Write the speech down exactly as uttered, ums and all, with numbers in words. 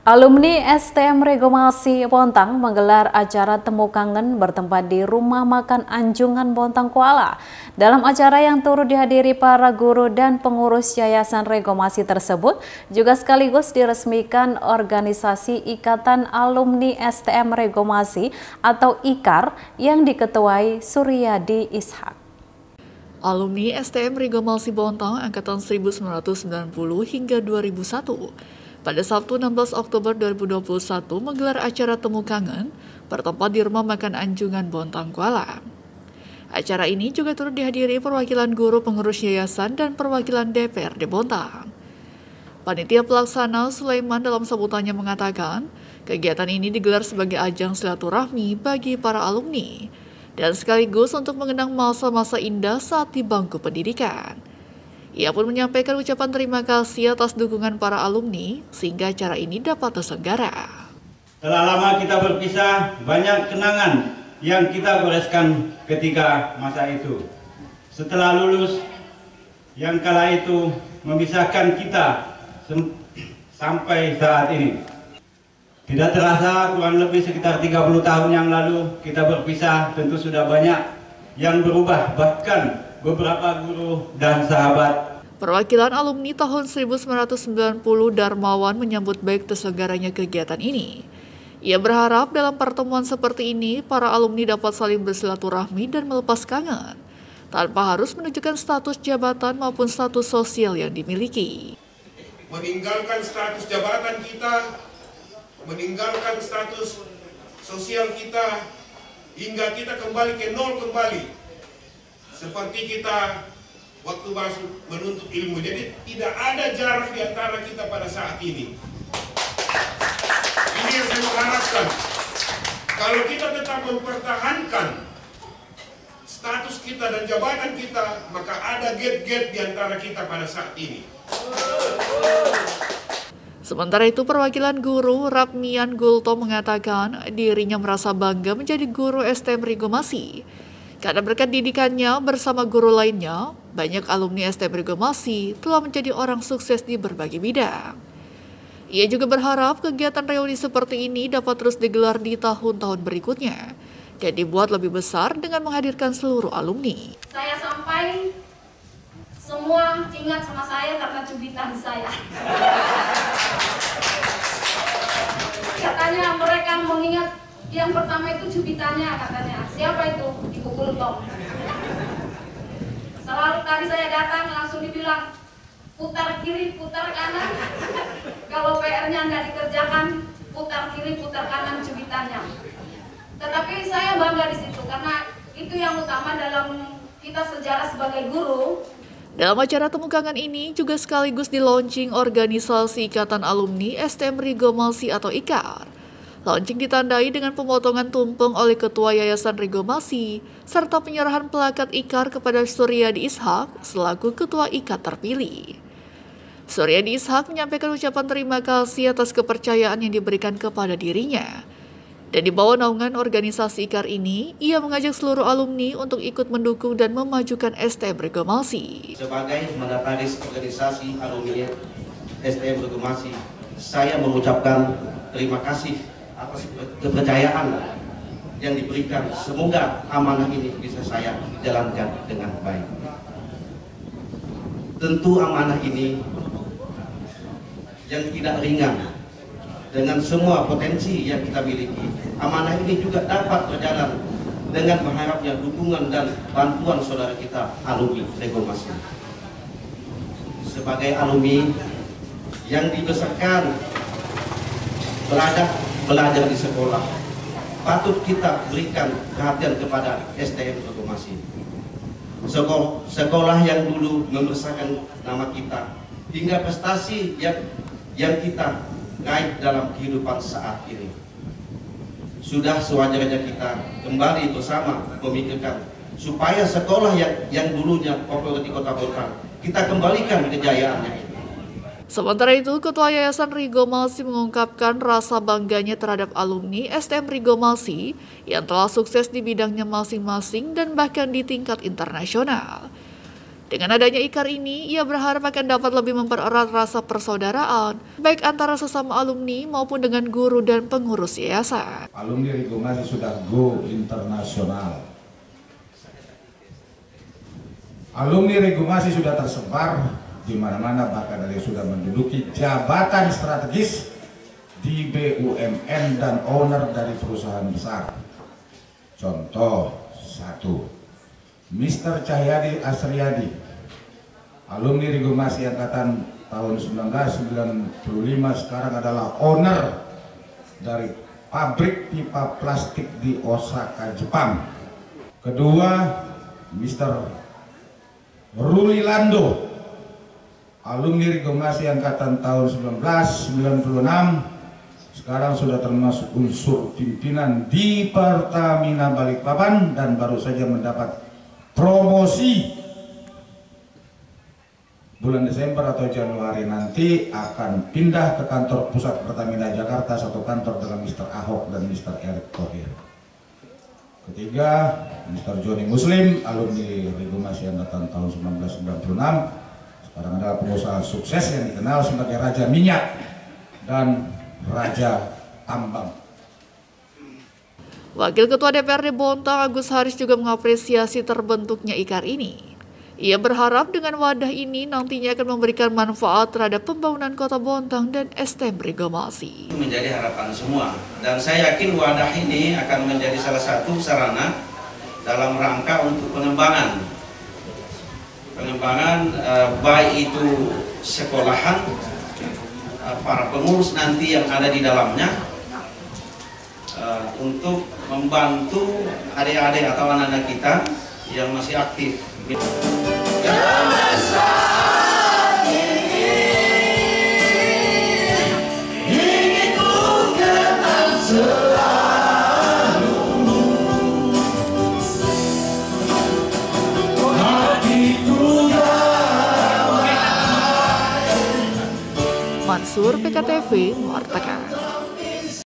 Alumni S T M Regomasi Bontang menggelar acara Temu Kangen bertempat di Rumah Makan Anjungan Bontang Kuala. Dalam acara yang turut dihadiri para guru dan pengurus Yayasan Regomasi tersebut, juga sekaligus diresmikan organisasi Ikatan Alumni S T M Regomasi atau I K A R yang diketuai Suryadi Ishak. Alumni S T M Regomasi Bontang angkatan seribu sembilan ratus sembilan puluh hingga dua ribu satu pada Sabtu enam belas Oktober dua ribu dua puluh satu menggelar acara Temu Kangen bertempat di Rumah Makan Anjungan Bontang Kuala. Acara ini juga turut dihadiri perwakilan guru pengurus yayasan dan perwakilan D P R D Bontang. Panitia pelaksana Sulaiman dalam sambutannya mengatakan, kegiatan ini digelar sebagai ajang silaturahmi bagi para alumni dan sekaligus untuk mengenang masa-masa indah saat di bangku pendidikan. Ia pun menyampaikan ucapan terima kasih atas dukungan para alumni sehingga acara ini dapat terselenggara. Telah lama kita berpisah, banyak kenangan yang kita goreskan ketika masa itu. Setelah lulus, yang kala itu memisahkan kita sampai saat ini. Tidak terasa kurang lebih sekitar tiga puluh tahun yang lalu kita berpisah, tentu sudah banyak yang berubah, bahkan beberapa guru dan sahabat. Perwakilan alumni tahun seribu sembilan ratus sembilan puluh Darmawan menyambut baik terselenggaranya kegiatan ini. Ia berharap dalam pertemuan seperti ini, para alumni dapat saling bersilaturahmi dan melepas kangen, tanpa harus menunjukkan status jabatan maupun status sosial yang dimiliki. Meninggalkan status jabatan kita, meninggalkan status sosial kita, hingga kita kembali ke nol kembali. Seperti kita waktu masuk menuntut ilmu. Jadi tidak ada jarak di antara kita pada saat ini. Ini yang saya mengharapkan. Kalau kita tetap mempertahankan status kita dan jabatan kita, maka ada gap-gap di antara kita pada saat ini. Sementara itu, perwakilan guru Rapmian Gulto mengatakan dirinya merasa bangga menjadi guru S T M Regomasi. Karena berkat didikannya bersama guru lainnya, banyak alumni S T M Regomasi telah menjadi orang sukses di berbagai bidang. Ia juga berharap kegiatan reuni seperti ini dapat terus digelar di tahun-tahun berikutnya dan dibuat lebih besar dengan menghadirkan seluruh alumni. Saya sampai semua ingat sama saya karena cubitan saya. Katanya mereka mengingat yang pertama itu cubitannya, katanya. Siapa itu? Ibu Gulto. Selalu tadi saya datang langsung dibilang, putar kiri, putar kanan. Kalau P R-nya nggak dikerjakan, putar kiri, putar kanan cubitannya. Tetapi saya bangga di situ karena itu yang utama dalam kita sejarah sebagai guru. Dalam acara Temu Kangen ini juga sekaligus di-launching organisasi Ikatan Alumni S T M Regomasi atau I K A R. Launching ditandai dengan pemotongan tumpeng oleh Ketua Yayasan Regomasi serta penyerahan plakat I K A R kepada Suryadi Ishak selaku Ketua I K A R terpilih. Suryadi Ishak menyampaikan ucapan terima kasih atas kepercayaan yang diberikan kepada dirinya. Dan di bawah naungan organisasi I K A R ini, ia mengajak seluruh alumni untuk ikut mendukung dan memajukan S T M Regomasi. Sebagai mandataris organisasi alumni S T M Regomasi, saya mengucapkan terima kasih atas kepercayaan yang diberikan. Semoga amanah ini bisa saya jalankan dengan baik. Tentu amanah ini yang tidak ringan. Dengan semua potensi yang kita miliki, amanah ini juga dapat berjalan dengan mengharapnya dukungan dan bantuan saudara kita alumni Regomasi. Sebagai alumni yang dibesarkan belajar belajar di sekolah, patut kita berikan perhatian kepada S T M Regomasi. Sekolah, sekolah yang dulu membesarkan nama kita hingga prestasi yang yang kita raih dalam kehidupan saat ini. Sudah sewajarnya kita kembali bersama memikirkan supaya sekolah yang yang dulunya populer di Kota Bontang kita kembalikan kejayaannya itu. Sementara itu, Ketua Yayasan Regomasi mengungkapkan rasa bangganya terhadap alumni S T M Regomasi yang telah sukses di bidangnya masing-masing dan bahkan di tingkat internasional. Dengan adanya IKAR ini, ia berharap akan dapat lebih mempererat rasa persaudaraan, baik antara sesama alumni maupun dengan guru dan pengurus yayasan. Alumni Rigomasi sudah go internasional. Alumni Rigomasi sudah tersebar di mana-mana, bahkan ada yang sudah menduduki jabatan strategis di B U M N dan owner dari perusahaan besar. Contoh satu, Mister Cahyadi Asriyadi, alumni Rigomasi angkatan tahun seribu sembilan ratus sembilan puluh lima, sekarang adalah owner dari pabrik pipa plastik di Osaka, Jepang. Kedua, Mister Ruli Lando, alumni Rigomasi angkatan tahun seribu sembilan ratus sembilan puluh enam, sekarang sudah termasuk unsur pimpinan di Pertamina Balikpapan dan baru saja mendapat promosi. Bulan Desember atau Januari nanti akan pindah ke kantor pusat Pertamina Jakarta, satu kantor dengan Mister Ahok dan Mister Erick Thohir. Ketiga, Mister Joni Muslim, alumni Rigomasi angkatan tahun seribu sembilan ratus sembilan puluh enam, sekarang adalah pengusaha sukses yang dikenal sebagai Raja Minyak dan Raja Tambang. Wakil Ketua D P R D Bontang Agus Haris juga mengapresiasi terbentuknya IKAR ini. Ia berharap dengan wadah ini nantinya akan memberikan manfaat terhadap pembangunan Kota Bontang dan S T M Rigomasi. Menjadi harapan semua, dan saya yakin wadah ini akan menjadi salah satu sarana dalam rangka untuk pengembangan pengembangan eh, baik itu sekolahan, para pengurus nanti yang ada di dalamnya, uh, untuk membantu adik-adik atau anak-anak kita yang masih aktif. Mansur, P K T V, melaporkan.